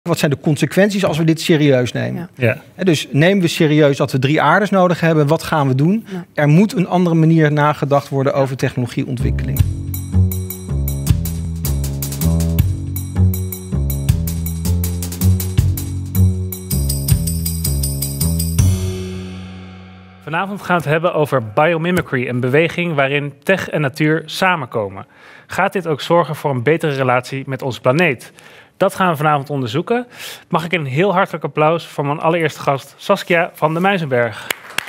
Wat zijn de consequenties als we dit serieus nemen? Ja. Dus nemen we serieus dat we 3 aardes nodig hebben? Wat gaan we doen? Ja. Er moet een andere manier nagedacht worden over technologieontwikkeling. Vanavond gaan we het hebben over biomimicry, een beweging waarin tech en natuur samenkomen. Gaat dit ook zorgen voor een betere relatie met onze planeet? Dat gaan we vanavond onderzoeken. Mag ik een heel hartelijk applaus voor mijn allereerste gast, Saskia van der Muizenberg.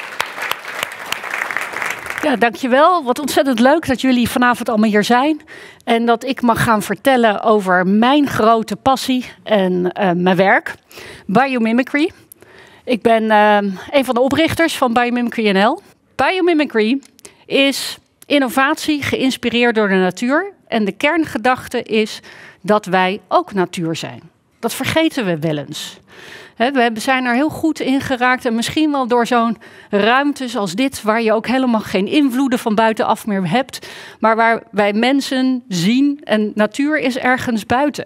Ja, dankjewel. Wat ontzettend leuk dat jullie vanavond allemaal hier zijn. En dat ik mag gaan vertellen over mijn grote passie en mijn werk. Biomimicry. Ik ben een van de oprichters van Biomimicry NL. Biomimicry is innovatie geïnspireerd door de natuur. En de kerngedachte is dat wij ook natuur zijn. Dat vergeten we wel eens. We zijn er heel goed in geraakt en misschien wel door zo'n ruimtes als dit, waar je ook helemaal geen invloeden van buitenaf meer hebt, maar waar wij mensen zien en natuur is ergens buiten.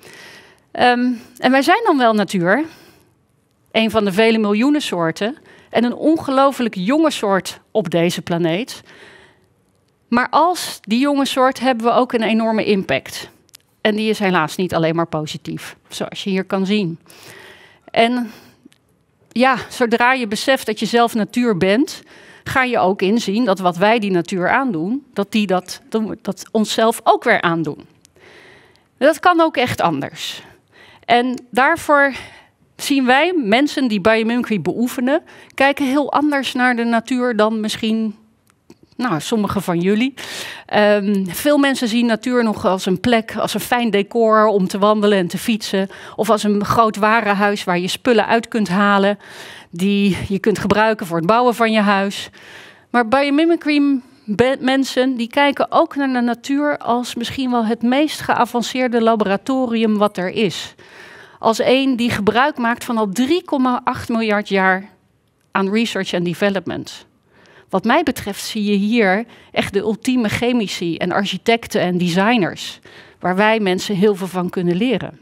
En wij zijn dan wel natuur, een van de vele miljoenen soorten en een ongelooflijk jonge soort op deze planeet. Maar als die jonge soort hebben we ook een enorme impact. En die is helaas niet alleen maar positief, zoals je hier kan zien. En ja, zodra je beseft dat je zelf natuur bent, ga je ook inzien dat wat wij die natuur aandoen, dat onszelf ook weer aandoen. Dat kan ook echt anders. En daarvoor zien wij, mensen die biomimicry beoefenen, kijken heel anders naar de natuur dan misschien sommigen van jullie. Veel mensen zien natuur nog als een plek, als een fijn decor om te wandelen en te fietsen. Of als een groot warenhuis waar je spullen uit kunt halen die je kunt gebruiken voor het bouwen van je huis. Maar biomimicry mensen die kijken ook naar de natuur als misschien wel het meest geavanceerde laboratorium wat er is. Als een die gebruik maakt van al 3,8 miljard jaar aan research en development. Wat mij betreft zie je hier echt de ultieme chemici en architecten en designers, waar wij mensen heel veel van kunnen leren.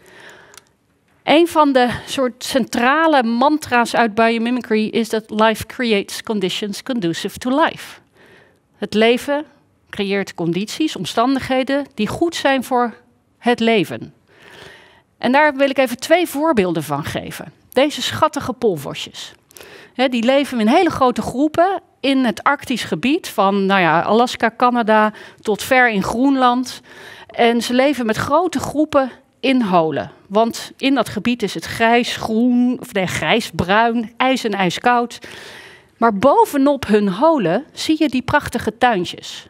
Een van de soort centrale mantra's uit biomimicry is dat life creates conditions conducive to life. Het leven creëert condities, omstandigheden die goed zijn voor het leven. En daar wil ik even 2 voorbeelden van geven. Deze schattige polvosjes. Die leven in hele grote groepen in het Arktisch gebied, van Alaska, Canada tot ver in Groenland. En ze leven met grote groepen in holen. Want in dat gebied is het grijsbruin, ijs en ijskoud. Maar bovenop hun holen zie je die prachtige tuintjes.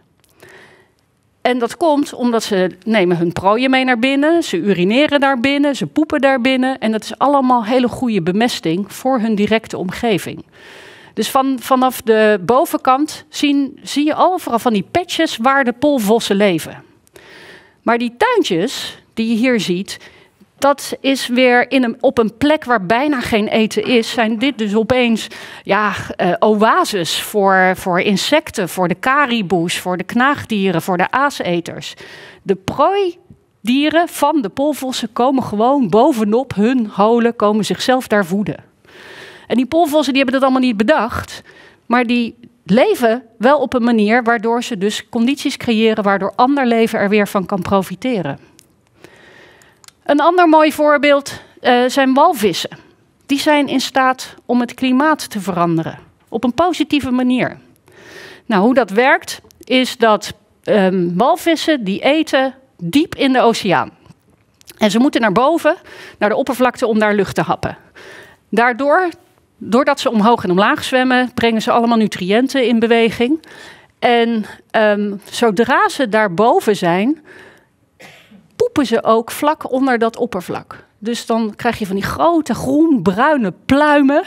En dat komt omdat ze nemen hun prooien mee naar binnen, ze urineren daar binnen, ze poepen daar binnen. En dat is allemaal hele goede bemesting voor hun directe omgeving. Dus vanaf de bovenkant zie je overal van die patches waar de polvossen leven. Maar die tuintjes die je hier ziet, dat is weer op een plek waar bijna geen eten is. Zijn dit dus opeens oases voor insecten, voor de kariboes, voor de knaagdieren, voor de aaseters. De prooidieren van de polvossen komen gewoon bovenop hun holen, komen zichzelf daar voeden. En die polvossen die hebben dat allemaal niet bedacht, maar die leven wel op een manier waardoor ze dus condities creëren waardoor ander leven er weer van kan profiteren. Een ander mooi voorbeeld zijn walvissen. Die zijn in staat om het klimaat te veranderen op een positieve manier. Nou, hoe dat werkt is dat walvissen die eten diep in de oceaan. En ze moeten naar boven, naar de oppervlakte om daar lucht te happen. Doordat ze omhoog en omlaag zwemmen, brengen ze allemaal nutriënten in beweging. En zodra ze daarboven zijn, poepen ze ook vlak onder dat oppervlak. Dus dan krijg je van die grote groen-bruine pluimen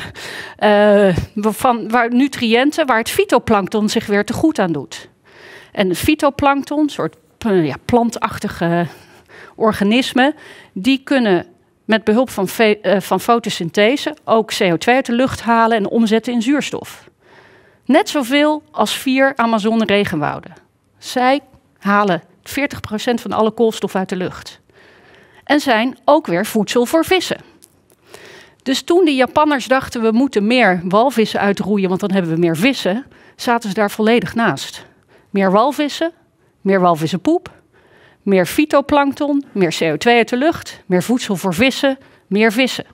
waar nutriënten, waar het fytoplankton zich weer te goed aan doet. En het fytoplankton, een soort plantachtige organismen, die kunnen met behulp van fotosynthese ook CO2 uit de lucht halen en omzetten in zuurstof. Net zoveel als 4 Amazone-regenwouden. Zij halen 40% van alle koolstof uit de lucht. en zijn ook weer voedsel voor vissen. Dus toen de Japanners dachten we moeten meer walvissen uitroeien, want dan hebben we meer vissen, zaten ze daar volledig naast. Meer walvissenpoep, meer fytoplankton, meer CO2 uit de lucht, meer voedsel voor vissen, meer vissen.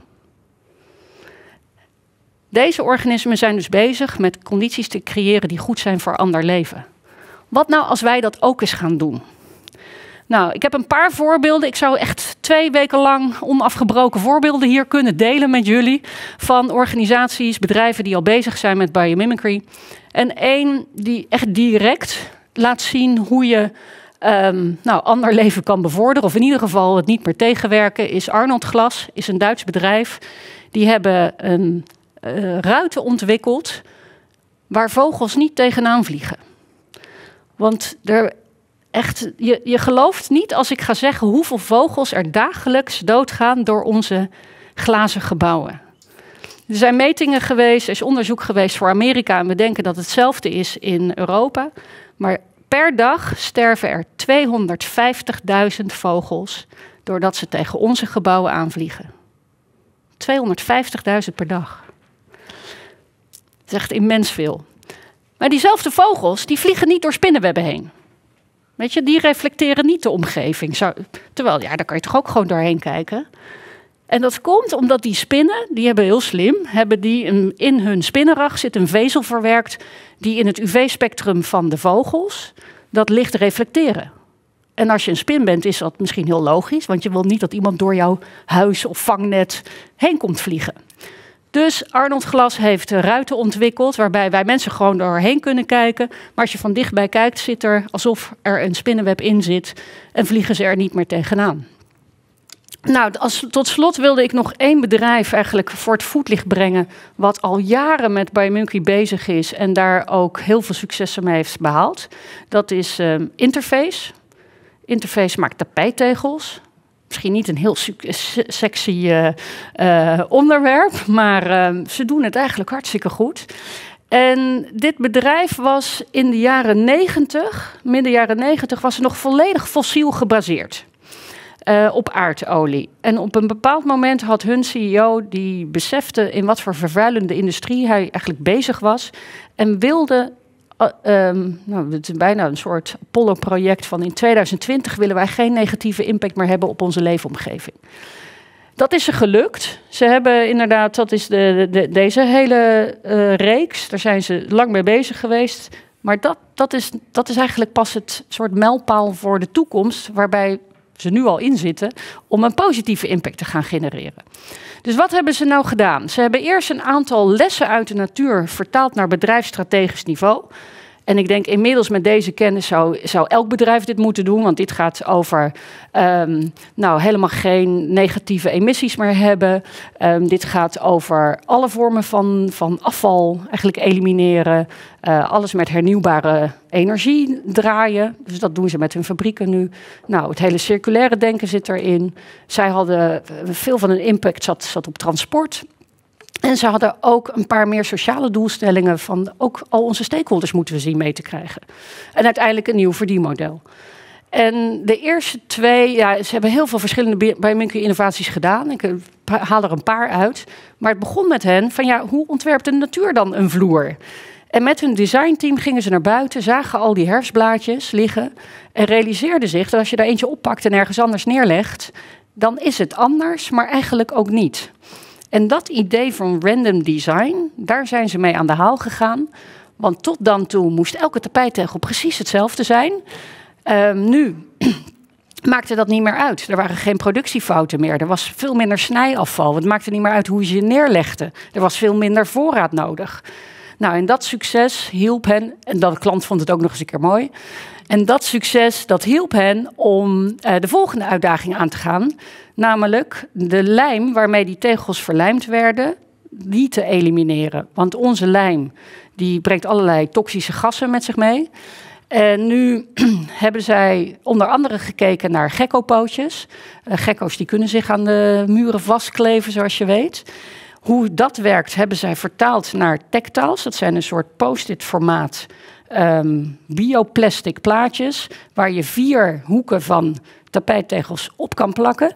Deze organismen zijn dus bezig met condities te creëren die goed zijn voor ander leven. Wat nou als wij dat ook eens gaan doen? Nou, ik heb een paar voorbeelden. Ik zou echt 2 weken lang onafgebroken voorbeelden hier kunnen delen met jullie. Van organisaties, bedrijven die al bezig zijn met biomimicry. En één die echt direct laat zien hoe je ander leven kan bevorderen. Of in ieder geval het niet meer tegenwerken. Is Arnold Glas, is een Duits bedrijf. Die hebben een ruiten ontwikkeld waar vogels niet tegenaan vliegen. Want je gelooft niet als ik ga zeggen hoeveel vogels er dagelijks doodgaan door onze glazen gebouwen. Er zijn metingen geweest, er is onderzoek geweest voor Amerika en we denken dat hetzelfde is in Europa. Maar per dag sterven er 250.000 vogels doordat ze tegen onze gebouwen aanvliegen. 250.000 per dag. Dat is echt immens veel. Maar diezelfde vogels, die vliegen niet door spinnenwebben heen. Weet je, die reflecteren niet de omgeving. Terwijl, daar kan je toch ook gewoon doorheen kijken. En dat komt omdat die spinnen, die hebben heel slim, in hun spinnenrag zit een vezel verwerkt die in het UV-spectrum van de vogels dat licht reflecteren. En als je een spin bent, is dat misschien heel logisch, want je wil niet dat iemand door jouw huis of vangnet heen komt vliegen. Dus Arnold Glas heeft ruiten ontwikkeld waarbij wij mensen gewoon doorheen kunnen kijken. Maar als je van dichtbij kijkt, zit er alsof er een spinnenweb in zit en vliegen ze er niet meer tegenaan. Nou, tot slot wilde ik nog 1 bedrijf eigenlijk voor het voetlicht brengen wat al jaren met biomimicry bezig is en daar ook heel veel successen mee heeft behaald. Dat is Interface. Interface maakt tapijttegels. Misschien niet een heel sexy onderwerp, maar ze doen het eigenlijk hartstikke goed. En dit bedrijf was in de jaren 90, midden jaren 90, was het nog volledig fossiel gebaseerd. Op aardolie. En op een bepaald moment had hun CEO, die besefte in wat voor vervuilende industrie hij eigenlijk bezig was. En wilde, het is bijna een soort Apollo-project van in 2020 willen wij geen negatieve impact meer hebben op onze leefomgeving. Dat is ze gelukt. Ze hebben inderdaad, dat is deze hele reeks, daar zijn ze lang mee bezig geweest. Maar dat is eigenlijk pas het soort mijlpaal voor de toekomst, waarbij ze nu al in zitten, om een positieve impact te gaan genereren. Dus wat hebben ze nou gedaan? Ze hebben eerst een aantal lessen uit de natuur vertaald naar bedrijfsstrategisch niveau. En ik denk inmiddels met deze kennis zou elk bedrijf dit moeten doen. Want dit gaat over helemaal geen negatieve emissies meer hebben. Dit gaat over alle vormen van afval eigenlijk elimineren. Alles met hernieuwbare energie draaien. Dus dat doen ze met hun fabrieken nu. Nou, het hele circulaire denken zit erin. Zij hadden veel van hun impact zat op transport. En ze hadden ook een paar meer sociale doelstellingen van ook al onze stakeholders moeten we zien mee te krijgen. En uiteindelijk een nieuw verdienmodel. En de eerste 2, ze hebben heel veel verschillende biomimicry innovaties gedaan. Ik haal er een paar uit. Maar het begon met hen van hoe ontwerpt de natuur dan een vloer? En met hun designteam gingen ze naar buiten, zagen al die herfstblaadjes liggen en realiseerden zich dat als je daar eentje oppakt en ergens anders neerlegt, dan is het anders, maar eigenlijk ook niet. En dat idee van random design, daar zijn ze mee aan de haal gegaan. Want tot dan toe moest elke tapijttegel precies hetzelfde zijn. Nu maakte dat niet meer uit. Er waren geen productiefouten meer. Er was veel minder snijafval. Het maakte niet meer uit hoe je ze neerlegde. Er was veel minder voorraad nodig. Nou, en dat succes hielp hen, en de klant vond het ook nog eens een keer mooi. En dat succes, dat hielp hen om de volgende uitdaging aan te gaan. Namelijk de lijm waarmee die tegels verlijmd werden, die te elimineren. Want onze lijm, die brengt allerlei toxische gassen met zich mee. En nu hebben zij onder andere gekeken naar gekkopootjes. Gekko's die kunnen zich aan de muren vastkleven, zoals je weet. Hoe dat werkt, hebben zij vertaald naar tactiles. Dat zijn een soort post-it formaat bioplastic plaatjes waar je 4 hoeken van tapijttegels op kan plakken.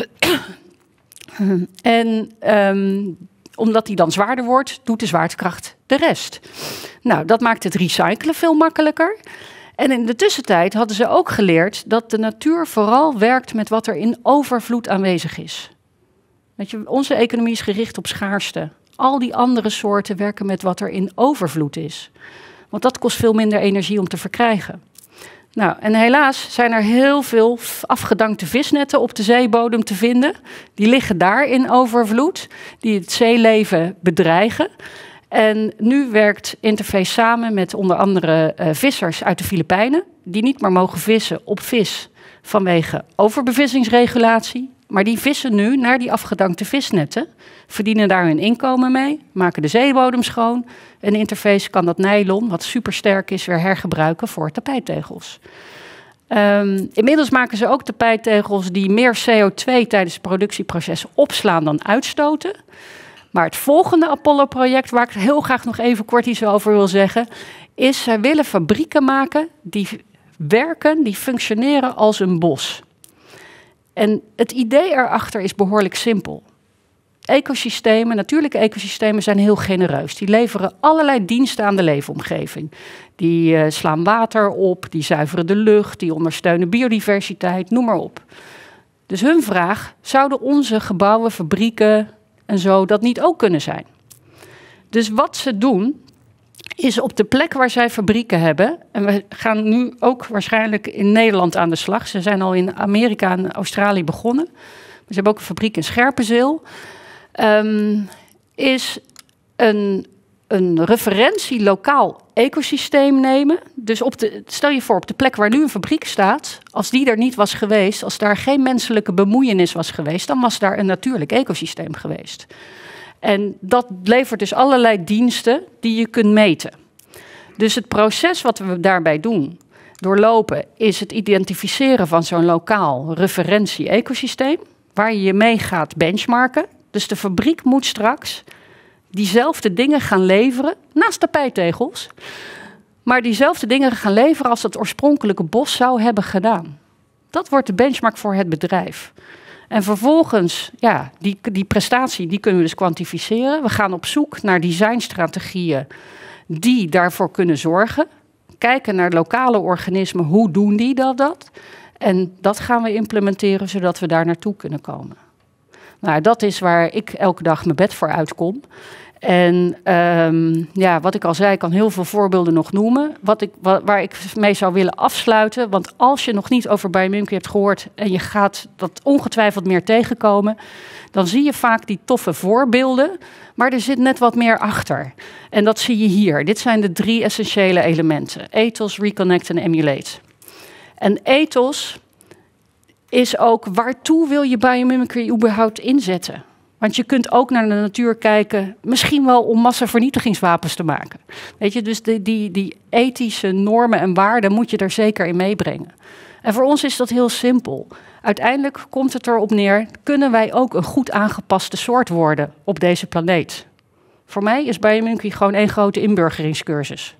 En omdat die dan zwaarder wordt, doet de zwaartekracht de rest. Nou, dat maakt het recyclen veel makkelijker. En in de tussentijd hadden ze ook geleerd dat de natuur vooral werkt met wat er in overvloed aanwezig is. Weet je, onze economie is gericht op schaarste. Al die andere soorten werken met wat er in overvloed is. Want dat kost veel minder energie om te verkrijgen. Nou, en helaas zijn er heel veel afgedankte visnetten op de zeebodem te vinden. Die liggen daar in overvloed, die het zeeleven bedreigen. En nu werkt Interface samen met onder andere vissers uit de Filipijnen, die niet meer mogen vissen op vis vanwege overbevissingsregulatie. Maar die vissen nu naar die afgedankte visnetten, verdienen daar hun inkomen mee, maken de zeebodem schoon. En Interface kan dat nylon, wat supersterk is, weer hergebruiken voor tapijttegels. Inmiddels maken ze ook tapijttegels die meer CO2 tijdens het productieproces opslaan dan uitstoten. Maar het volgende Apollo-project, waar ik heel graag nog even kort iets over wil zeggen, is zij willen fabrieken maken die werken, die functioneren als een bos. En het idee erachter is behoorlijk simpel. Ecosystemen, natuurlijke ecosystemen zijn heel genereus. Die leveren allerlei diensten aan de leefomgeving. Die slaan water op, die zuiveren de lucht, die ondersteunen biodiversiteit, noem maar op. Dus hun vraag, zouden onze gebouwen, fabrieken en zo dat niet ook kunnen zijn? Dus wat ze doen, is op de plek waar zij fabrieken hebben, en we gaan nu ook waarschijnlijk in Nederland aan de slag. Ze zijn al in Amerika en Australië begonnen. Maar ze hebben ook een fabriek in Scherpenzeel. Is een referentie lokaal ecosysteem nemen. Dus stel je voor, op de plek waar nu een fabriek staat, als die er niet was geweest, als daar geen menselijke bemoeienis was geweest, dan was daar een natuurlijk ecosysteem geweest. En dat levert dus allerlei diensten die je kunt meten. Dus het proces wat we daarbij doorlopen, is het identificeren van zo'n lokaal referentie-ecosysteem, waar je mee gaat benchmarken. Dus de fabriek moet straks diezelfde dingen gaan leveren, naast tapijttegels, maar diezelfde dingen gaan leveren als het oorspronkelijke bos zou hebben gedaan. Dat wordt de benchmark voor het bedrijf. En vervolgens, ja, die prestatie, die kunnen we dus kwantificeren. We gaan op zoek naar designstrategieën die daarvoor kunnen zorgen. Kijken naar lokale organismen, hoe doen die dat? En dat gaan we implementeren, zodat we daar naartoe kunnen komen. Nou, dat is waar ik elke dag mijn bed voor uitkom. En wat ik al zei, ik kan heel veel voorbeelden nog noemen. Waar ik mee zou willen afsluiten. Want als je nog niet over biomimicry hebt gehoord en je gaat dat ongetwijfeld meer tegenkomen, dan zie je vaak die toffe voorbeelden, maar er zit net wat meer achter. En dat zie je hier. Dit zijn de 3 essentiële elementen. Ethos, reconnect en emulate. En ethos is ook, waartoe wil je biomimicry überhaupt inzetten? Want je kunt ook naar de natuur kijken, misschien wel om massavernietigingswapens te maken. Weet je, dus die ethische normen en waarden moet je er zeker in meebrengen. En voor ons is dat heel simpel. Uiteindelijk komt het erop neer, kunnen wij ook een goed aangepaste soort worden op deze planeet? Voor mij is biomimicry gewoon één grote inburgeringscursus.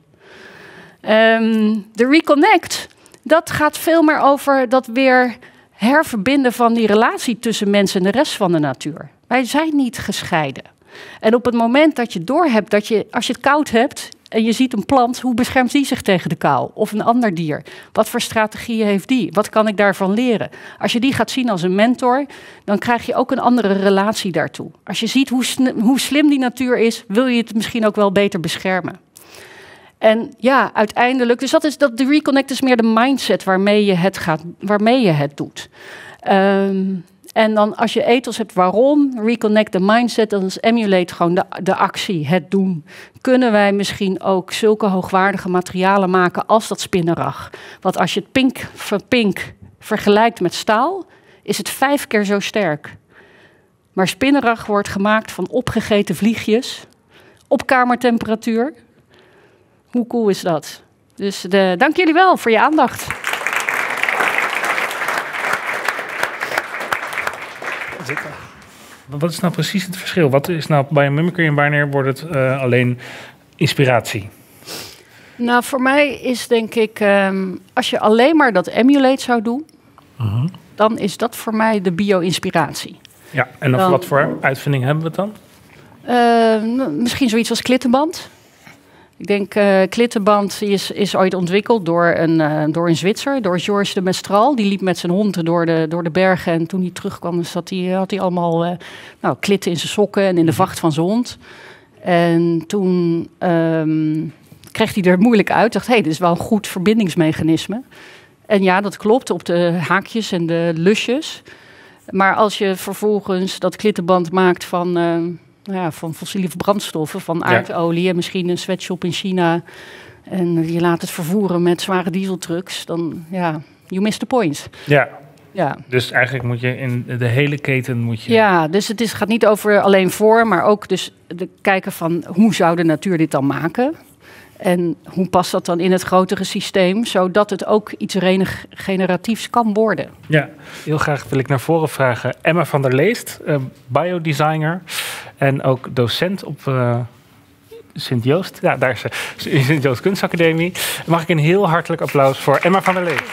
De reconnect, dat gaat veel meer over dat weer herverbinden van die relatie tussen mensen en de rest van de natuur. Wij zijn niet gescheiden. En op het moment dat je doorhebt dat als je het koud hebt en je ziet een plant, hoe beschermt die zich tegen de kou? Of een ander dier? Wat voor strategieën heeft die? Wat kan ik daarvan leren? Als je die gaat zien als een mentor, dan krijg je ook een andere relatie daartoe. Als je ziet hoe slim die natuur is, wil je het misschien ook wel beter beschermen. En ja, uiteindelijk, dus de reconnect is meer de mindset waarmee je het doet. En dan als je ethos hebt, waarom? Reconnect de mindset, dan is emulate gewoon de actie, het doen. Kunnen wij misschien ook zulke hoogwaardige materialen maken als dat spinnenrag? Want als je het pink vergelijkt met staal, is het 5 keer zo sterk. Maar spinnenrag wordt gemaakt van opgegeten vliegjes op kamertemperatuur. Hoe cool is dat? Dus dank jullie wel voor je aandacht. Wat is nou precies het verschil? Wat is nou biomimicry en wanneer wordt het alleen inspiratie? Nou, voor mij is denk ik, als je alleen maar dat emulate zou doen, dan is dat voor mij de bio-inspiratie. Ja, en wat voor uitvinding hebben we het dan? Misschien zoiets als klittenband. Ik denk, klittenband is ooit ontwikkeld door een Zwitser, door Georges de Mestral. Die liep met zijn hond door de bergen en toen hij terugkwam had hij allemaal klitten in zijn sokken en in de vacht van zijn hond. En toen kreeg hij er moeilijk uit. Dacht, dit is wel een goed verbindingsmechanisme. En ja, dat klopt op de haakjes en de lusjes. Maar als je vervolgens dat klittenband maakt van fossiele brandstoffen, van aardolie en misschien een sweatshop in China en je laat het vervoeren met zware dieseltrucks, dan you missed the point. Ja. Dus eigenlijk moet je in de hele keten Ja, dus het gaat niet over alleen voor, maar ook dus kijken van hoe zou de natuur dit dan maken? En hoe past dat dan in het grotere systeem, zodat het ook iets regeneratiefs kan worden? Ja, heel graag wil ik naar voren vragen. Emma van der Leest, biodesigner en ook docent op Sint-Joost. Ja, daar is ze, in Sint-Joost Kunstacademie. Mag ik een heel hartelijk applaus voor Emma van der Leest.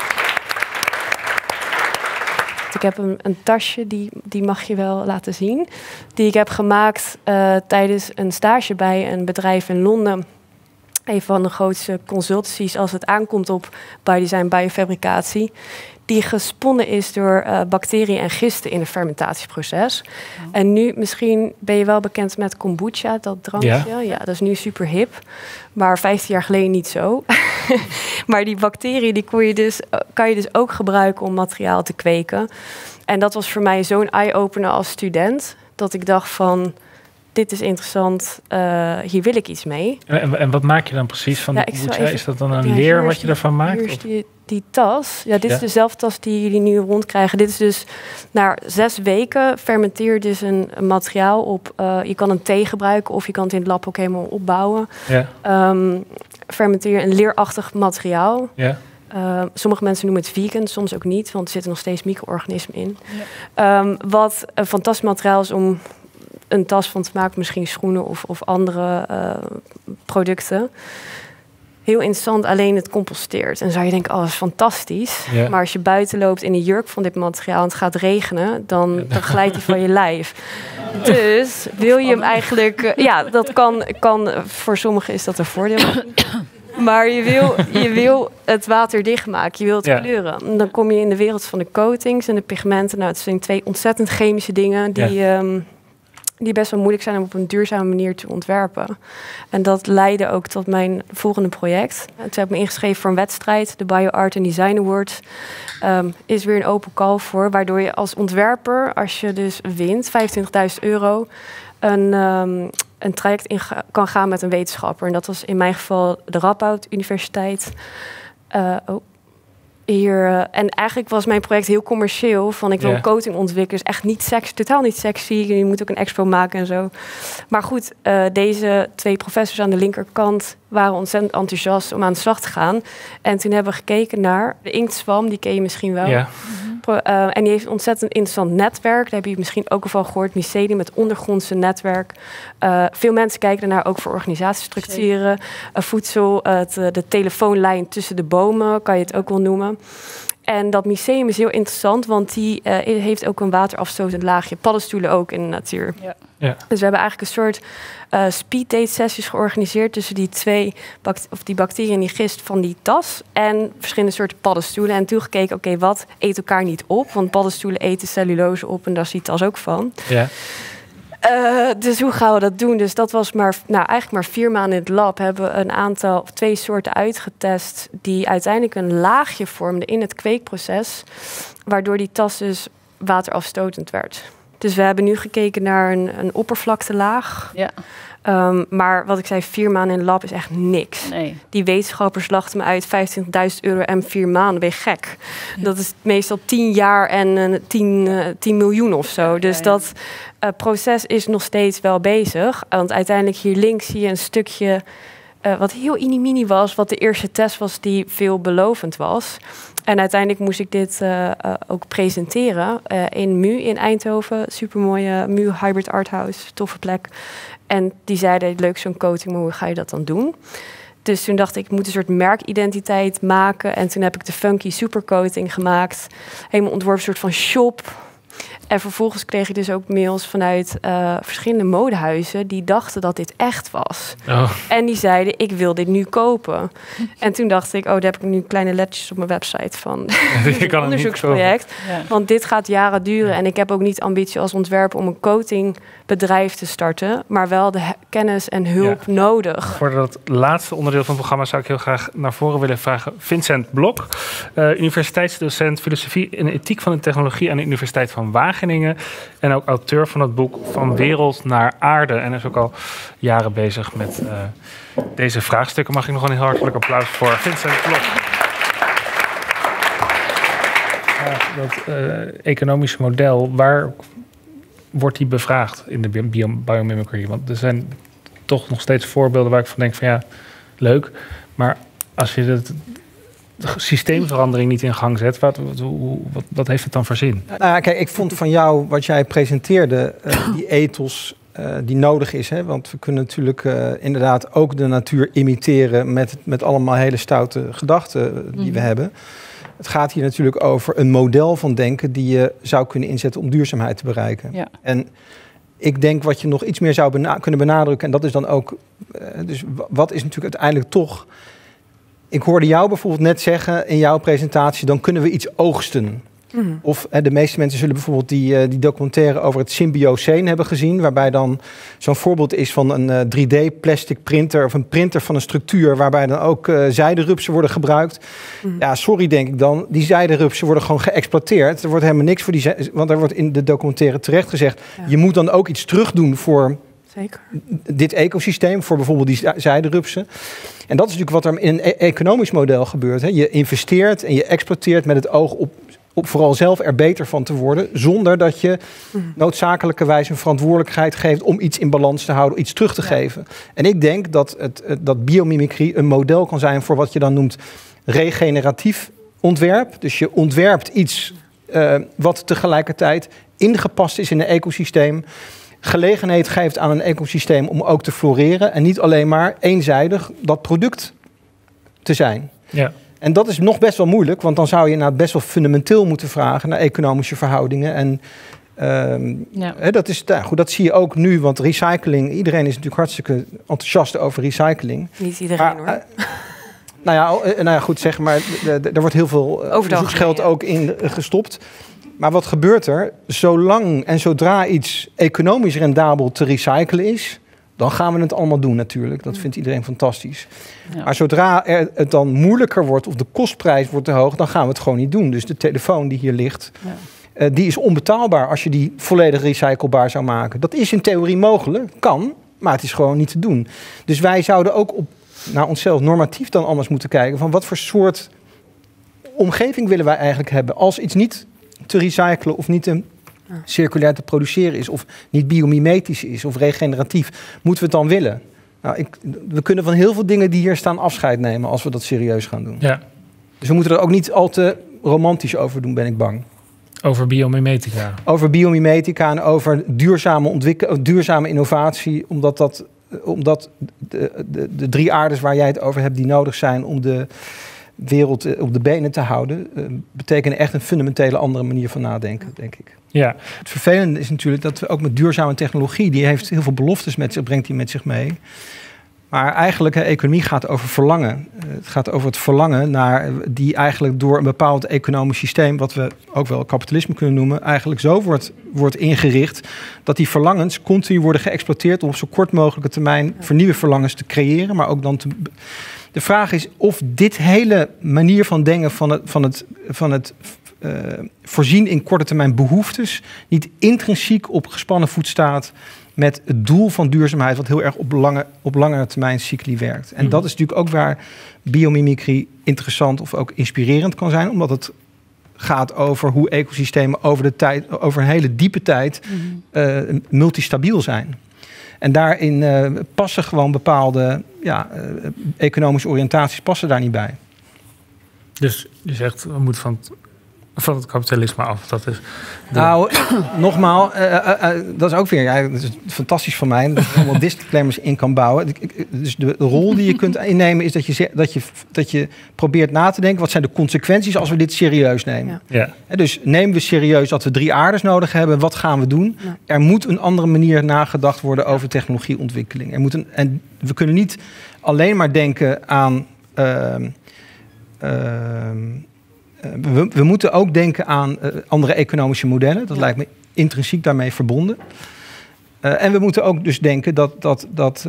Ik heb een tasje, die mag je wel laten zien, die ik heb gemaakt tijdens een stage bij een bedrijf in Londen. Een van de grootste consultancies als het aankomt op biodesign, biofabricatie. Die gesponnen is door bacteriën en gisten in een fermentatieproces. Oh. En nu, misschien ben je wel bekend met kombucha, dat drankje. Ja, dat is nu super hip. Maar 15 jaar geleden niet zo. Maar die bacteriën die kan je dus ook gebruiken om materiaal te kweken. En dat was voor mij zo'n eye-opener als student. Dat ik dacht van, dit is interessant, hier wil ik iets mee. En wat maak je dan precies van die kombucha? Is dat dan een leer wat je ervan maakt? Hier is die tas. Ja, dit is dezelfde tas die jullie nu rondkrijgen. Dit is dus na 6 weken fermenteer dus een materiaal op. Je kan een thee gebruiken of je kan het in het lab ook helemaal opbouwen. Ja. Fermenteer een leerachtig materiaal. Ja. Sommige mensen noemen het vegan, soms ook niet, want er zitten nog steeds micro-organismen in. Ja. Wat een fantastisch materiaal is om een tas van te maken, misschien schoenen of andere producten. Heel interessant, alleen het composteert. En dan zou je denken, dat is fantastisch. Ja. Maar als je buiten loopt in een jurk van dit materiaal en het gaat regenen, dan glijdt hij van je lijf. Dus wil je hem eigenlijk... dat kan voor sommigen is dat een voordeel. Maar je wil het water dichtmaken, je wilt het kleuren. En dan kom je in de wereld van de coatings en de pigmenten. Nou, het zijn 2 ontzettend chemische dingen die best wel moeilijk zijn om op een duurzame manier te ontwerpen. En dat leidde ook tot mijn volgende project. En toen heb ik me ingeschreven voor een wedstrijd, de BioArt and Design Award. Is weer een open call voor, waardoor je als ontwerper, als je dus wint, €25.000, een traject in kan gaan met een wetenschapper. En dat was in mijn geval de Radboud Universiteit. En eigenlijk was mijn project heel commercieel. Van ik wil een coating ontwikkelen. Dus echt niet sexy, totaal niet sexy. Je moet ook een expo maken en zo. Maar goed, deze 2 professors aan de linkerkant waren ontzettend enthousiast om aan de slag te gaan. En toen hebben we gekeken naar de inktzwam. Die ken je misschien wel. Ja. En die heeft een ontzettend interessant netwerk. Daar heb je misschien ook al van gehoord. Mycelium, het ondergrondse netwerk. Veel mensen kijken ernaar ook voor organisatiestructuren. Voedsel, de telefoonlijn tussen de bomen, kan je het ook wel noemen. En dat mycelium is heel interessant, want die heeft ook een waterafstotend laagje. Paddenstoelen ook in de natuur. Ja. Ja. Dus we hebben eigenlijk een soort speeddate sessies georganiseerd tussen die die bacteriën en die gist van die tas en verschillende soorten paddenstoelen. En toen gekeken, oké, wat eet elkaar niet op? Want paddenstoelen eten cellulose op en daar ziet die tas ook van. Ja. Dus hoe gaan we dat doen? Dus dat was eigenlijk maar 4 maanden in het lab. Hebben we 2 soorten uitgetest die uiteindelijk een laagje vormden in het kweekproces, waardoor die tas dus waterafstotend werd. Dus we hebben nu gekeken naar een oppervlaktelaag. Ja. Maar wat ik zei, 4 maanden in het lab is echt niks. Nee. Die wetenschappers lachten me uit €25.000 en 4 maanden. Ben je gek? Ja. Dat is meestal 10 jaar en 10 miljoen of zo. Ja, dus dat proces is nog steeds wel bezig. Want uiteindelijk hier links zie je een stukje wat heel inimini was. Wat de eerste test was die veelbelovend was. En uiteindelijk moest ik dit ook presenteren in MU in Eindhoven. Supermooie MU Hybrid Art House, toffe plek. En die zeiden, leuk zo'n coating, maar hoe ga je dat dan doen? Dus toen dacht ik moet een soort merkidentiteit maken. En toen heb ik de Funky Supercoating gemaakt. Helemaal ontworpen, een soort van shop. En vervolgens kreeg ik dus ook mails vanuit verschillende modehuizen die dachten dat dit echt was. Oh. En die zeiden, ik wil dit nu kopen. En toen dacht ik, daar heb ik nu kleine lettertjes op mijn website van Je kan onderzoeksproject. Ja. Want dit gaat jaren duren. En ik heb ook niet ambitie als ontwerper om een coatingbedrijf te starten, maar wel de kennis en hulp nodig. Voor dat laatste onderdeel van het programma zou ik heel graag naar voren willen vragen Vincent Blok, universiteitsdocent filosofie en ethiek van de technologie aan de Universiteit van Wageningen en ook auteur van het boek Van Wereld naar Aarde. En is ook al jaren bezig met deze vraagstukken. Mag ik nog een heel hartelijk applaus voor Vincent Blok. Dat economische model, waar wordt die bevraagd in de biomimicry? Want er zijn toch nog steeds voorbeelden waar ik van denk van ja, leuk. Maar als je de systeemverandering niet in gang zet, wat heeft het dan voor zin? Nou, kijk, ik vond van jou, wat jij presenteerde, die ethos die nodig is. Hè? Want we kunnen natuurlijk inderdaad ook de natuur imiteren met allemaal hele stoute gedachten die we hebben. Het gaat hier natuurlijk over een model van denken die je zou kunnen inzetten om duurzaamheid te bereiken. Ja. En ik denk wat je nog iets meer zou kunnen benadrukken, en dat is dan ook, dus wat is natuurlijk uiteindelijk toch. Ik hoorde jou bijvoorbeeld net zeggen in jouw presentatie, dan kunnen we iets oogsten. Mm. Of de meeste mensen zullen bijvoorbeeld die documentaire over het Symbioceen hebben gezien, waarbij dan zo'n voorbeeld is van een 3D plastic printer of een printer van een structuur waarbij dan ook zijderupsen worden gebruikt. Mm. Ja, sorry denk ik dan, die zijderupsen worden gewoon geëxploiteerd. Er wordt helemaal niks voor want er wordt in de documentaire terecht gezegd, je moet dan ook iets terugdoen voor dit ecosysteem, voor bijvoorbeeld die zijderupsen. En dat is natuurlijk wat er in een economisch model gebeurt. Hè. Je investeert en je exploiteert met het oog op vooral zelf er beter van te worden, zonder dat je noodzakelijkerwijs een verantwoordelijkheid geeft om iets in balans te houden, iets terug te geven. En ik denk dat biomimicry een model kan zijn voor wat je dan noemt regeneratief ontwerp. Dus je ontwerpt iets wat tegelijkertijd ingepast is in een ecosysteem, gelegenheid geeft aan een ecosysteem om ook te floreren en niet alleen maar eenzijdig dat product te zijn. Ja. En dat is nog best wel moeilijk, want dan zou je nou best wel fundamenteel moeten vragen naar economische verhoudingen. En dat zie je ook nu, want recycling, iedereen is natuurlijk hartstikke enthousiast over recycling. Niet iedereen hoor. Nou ja, goed, zeg maar, er wordt heel veel onderzoeksgeld ook in gestopt. Maar wat gebeurt er? Zolang en zodra iets economisch rendabel te recyclen is, dan gaan we het allemaal doen natuurlijk. Dat vindt iedereen fantastisch. Ja. Maar zodra het dan moeilijker wordt of de kostprijs wordt te hoog, dan gaan we het gewoon niet doen. Dus de telefoon die hier ligt, die is onbetaalbaar als je die volledig recyclebaar zou maken. Dat is in theorie mogelijk, kan, maar het is gewoon niet te doen. Dus wij zouden ook naar onszelf normatief dan anders moeten kijken van wat voor soort omgeving willen wij eigenlijk hebben als iets niet te recyclen of niet circulair te produceren is of niet biomimetisch is of regeneratief, moeten we het dan willen? Nou, we kunnen van heel veel dingen die hier staan afscheid nemen als we dat serieus gaan doen. Ja. Dus we moeten er ook niet al te romantisch over doen, ben ik bang. Over biomimetica. Over biomimetica en over duurzame innovatie, omdat de 3 aardes waar jij het over hebt die nodig zijn om de wereld op de benen te houden, betekenen echt een fundamentele andere manier van nadenken, denk ik. Ja. Het vervelende is natuurlijk dat we ook met duurzame technologie, die heeft heel veel beloftes brengt die met zich mee. Maar eigenlijk, economie gaat over verlangen. Het gaat over het verlangen naar die eigenlijk door een bepaald economisch systeem, wat we ook wel kapitalisme kunnen noemen, eigenlijk zo wordt ingericht dat die verlangens continu worden geëxploiteerd om op zo kort mogelijke termijn nieuwe verlangens te creëren, maar ook dan de vraag is of dit hele manier van denken van het voorzien in korte termijn behoeftes niet intrinsiek op gespannen voet staat met het doel van duurzaamheid, wat heel erg op langere termijn cycli werkt. En dat is natuurlijk ook waar biomimicry interessant of ook inspirerend kan zijn, omdat het gaat over hoe ecosystemen over een hele diepe tijd multistabiel zijn. En daarin passen gewoon bepaalde economische oriëntaties passen daar niet bij. Dus je zegt, we moeten van het van het kapitalisme af? Dat is Nou, nogmaals, dat is ook weer dat is fantastisch van mij. Dat je allemaal disclaimers in kan bouwen. Dus de rol die je kunt innemen is dat je probeert na te denken. Wat zijn de consequenties als we dit serieus nemen? Ja. Dus nemen we serieus dat we 3 aardes nodig hebben? Wat gaan we doen? Ja. Er moet een andere manier nagedacht worden over technologieontwikkeling. En we kunnen niet alleen maar denken aan... We moeten ook denken aan andere economische modellen. Dat lijkt me intrinsiek daarmee verbonden. En we moeten ook dus denken dat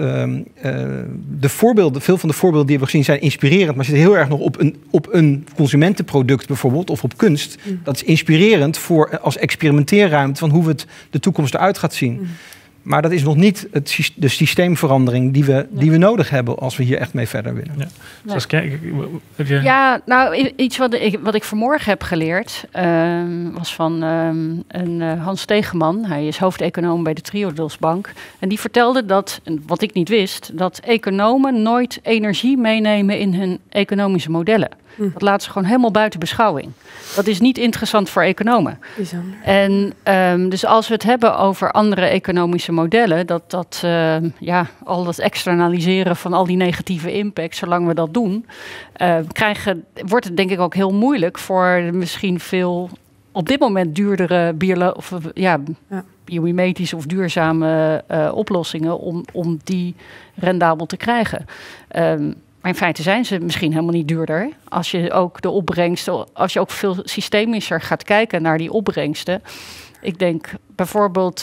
veel van de voorbeelden die we gezien zijn inspirerend, maar zitten heel erg nog op een consumentenproduct bijvoorbeeld, of op kunst. Dat is inspirerend als experimenteerruimte van hoe we de toekomst eruit gaat zien. Maar dat is nog niet de systeemverandering die we nodig hebben als we hier echt mee verder willen. Ja, ja, nou, iets wat ik vanmorgen heb geleerd was van Hans Stegeman. Hij is hoofdeconoom bij de Triodos Bank. En die vertelde dat, wat ik niet wist, dat economen nooit energie meenemen in hun economische modellen. Dat laat ze gewoon helemaal buiten beschouwing. Dat is niet interessant voor economen. En dus als we het hebben over andere economische modellen, al dat externaliseren van al die negatieve impact, zolang we dat doen, wordt het denk ik ook heel moeilijk voor misschien veel op dit moment duurdere biomimetische of duurzame oplossingen om die rendabel te krijgen. Maar in feite zijn ze misschien helemaal niet duurder. Als je ook de opbrengsten, als je ook veel systemischer gaat kijken naar die opbrengsten. Ik denk bijvoorbeeld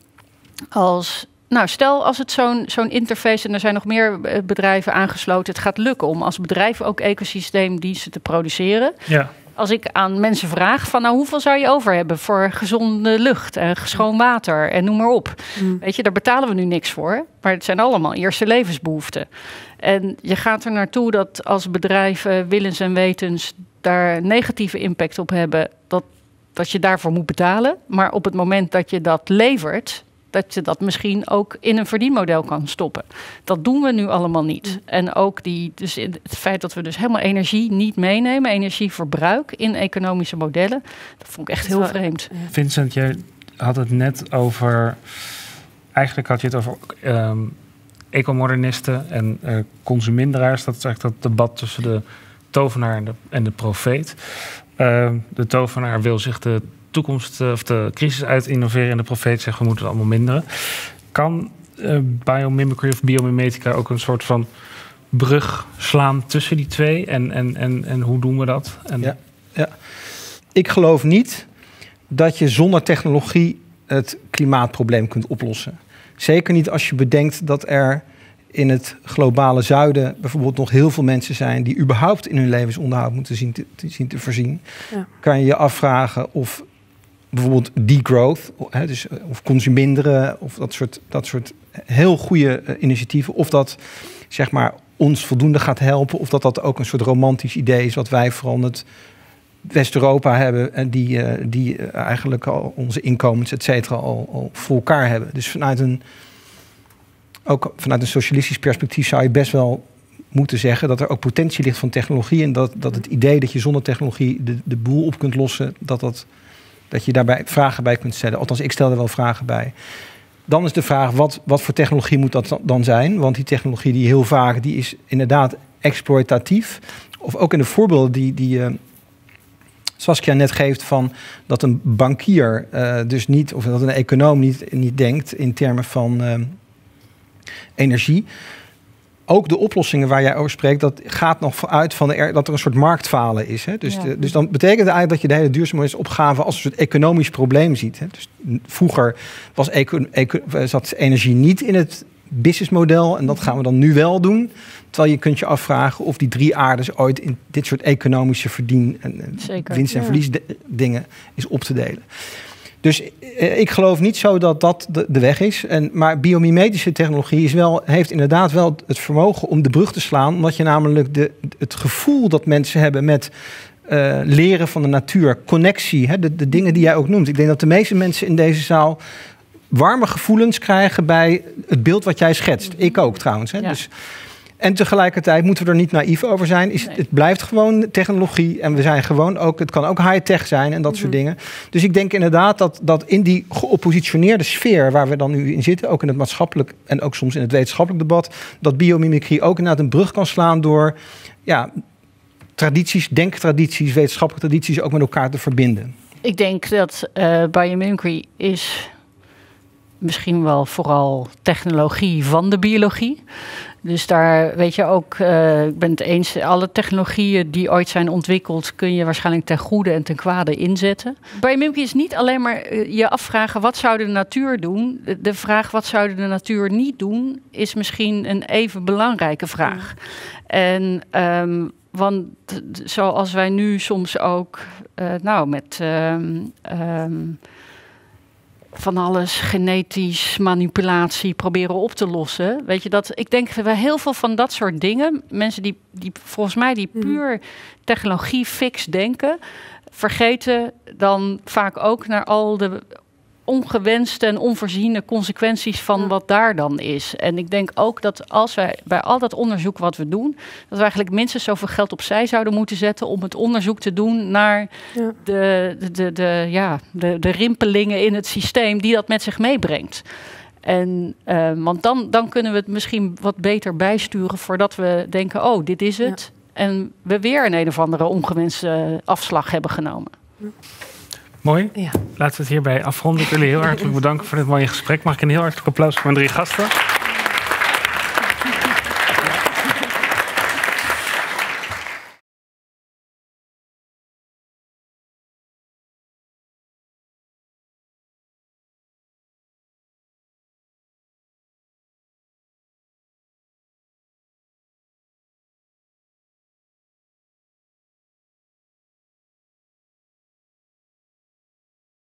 stel als het zo'n interface, en er zijn nog meer bedrijven aangesloten, het gaat lukken om als bedrijf ook ecosysteemdiensten te produceren. Ja. Als ik aan mensen vraag van hoeveel zou je over hebben voor gezonde lucht en schoon water en noem maar op. Weet je, daar betalen we nu niks voor. Maar het zijn allemaal eerste levensbehoeften. En je gaat er naartoe dat als bedrijven willens en wetens daar negatieve impact op hebben, dat je daarvoor moet betalen. Maar op het moment dat je dat levert, dat je dat misschien ook in een verdienmodel kan stoppen. Dat doen we nu allemaal niet. En ook dus het feit dat we dus helemaal energie niet meenemen, energieverbruik in economische modellen, dat vond ik echt heel vreemd. Ja. Vincent, jij had het net over, eigenlijk had je het over ecomodernisten en consuminderaars. Dat is eigenlijk dat debat tussen de tovenaar en de profeet. De tovenaar wil zich de toekomst of de crisis uit innoveren en de profeet zegt we moeten het allemaal minderen. Kan biomimicry of biomimetica ook een soort van brug slaan tussen die twee? En hoe doen we dat? Ja. Ik geloof niet dat je zonder technologie het klimaatprobleem kunt oplossen. Zeker niet als je bedenkt dat er in het globale zuiden bijvoorbeeld nog heel veel mensen zijn die überhaupt in hun levensonderhoud moeten zien te voorzien. Ja. Kan je je afvragen of bijvoorbeeld degrowth, of consuminderen, of dat soort heel goede initiatieven, of dat zeg maar ons voldoende gaat helpen, of dat ook een soort romantisch idee is wat wij vooral in het West-Europa hebben en die eigenlijk al onze inkomens et cetera al voor elkaar hebben. Dus vanuit een socialistisch perspectief zou je best wel moeten zeggen dat er ook potentie ligt van technologie en dat het idee dat je zonder technologie de boel op kunt lossen, dat je daarbij vragen bij kunt stellen. Althans, ik stel er wel vragen bij. Dan is de vraag, wat voor technologie moet dat dan zijn? Want die technologie die heel vaak, die is inderdaad exploitatief. Of ook in de voorbeelden die Saskia net geeft van dat een bankier dus niet, of dat een econoom niet denkt in termen van energie. Ook de oplossingen waar jij over spreekt, dat gaat nog uit van dat er een soort marktfalen is. Hè? Dus dan betekent het eigenlijk dat je de hele duurzaamheidsopgave als een soort economisch probleem ziet. Hè? Dus vroeger zat energie niet in het businessmodel en dat gaan we dan nu wel doen. Terwijl je kunt je afvragen of die 3 aardes ooit in dit soort economische winst- en verliesdingen is op te delen. Dus ik geloof niet zo dat dat de weg is. Maar biomimetische technologie heeft inderdaad wel het vermogen om de brug te slaan. Omdat je namelijk het gevoel dat mensen hebben met leren van de natuur, connectie, de dingen die jij ook noemt. Ik denk dat de meeste mensen in deze zaal warme gevoelens krijgen bij het beeld wat jij schetst. Ik ook trouwens. Hè? Ja. Dus En tegelijkertijd moeten we er niet naïef over zijn. Het blijft gewoon technologie. En we zijn gewoon ook, het kan ook high-tech zijn en dat soort dingen. Dus ik denk inderdaad dat in die geoppositioneerde sfeer waar we dan nu in zitten, ook in het maatschappelijk en ook soms in het wetenschappelijk debat, dat biomimicry ook inderdaad een brug kan slaan door tradities, denktradities, wetenschappelijke tradities ook met elkaar te verbinden. Ik denk dat biomimicry is misschien wel vooral technologie van de biologie. Dus daar weet je ook, ik ben het eens, alle technologieën die ooit zijn ontwikkeld kun je waarschijnlijk ten goede en ten kwade inzetten. Biomimicry is niet alleen maar je afvragen wat zou de natuur doen. De vraag wat zou de natuur niet doen is misschien een even belangrijke vraag. En want zoals wij nu soms ook met van alles genetisch manipulatie proberen op te lossen. Weet je dat? Ik denk dat heel veel van dat soort dingen, mensen die volgens mij die puur technologie fix denken, vergeten dan vaak ook naar al de ongewenste en onvoorziene consequenties van wat daar dan is. En ik denk ook dat als wij bij al dat onderzoek wat we doen, dat we eigenlijk minstens zoveel geld opzij zouden moeten zetten om het onderzoek te doen naar de rimpelingen in het systeem die dat met zich meebrengt. En, want dan kunnen we het misschien wat beter bijsturen voordat we denken, oh, dit is het. Ja. En we weer een of andere ongewenste afslag hebben genomen. Mooi. Ja. Laten we het hierbij afronden. Ik wil jullie heel hartelijk bedanken voor dit mooie gesprek. Mag ik een heel hartelijk applaus voor mijn 3 gasten?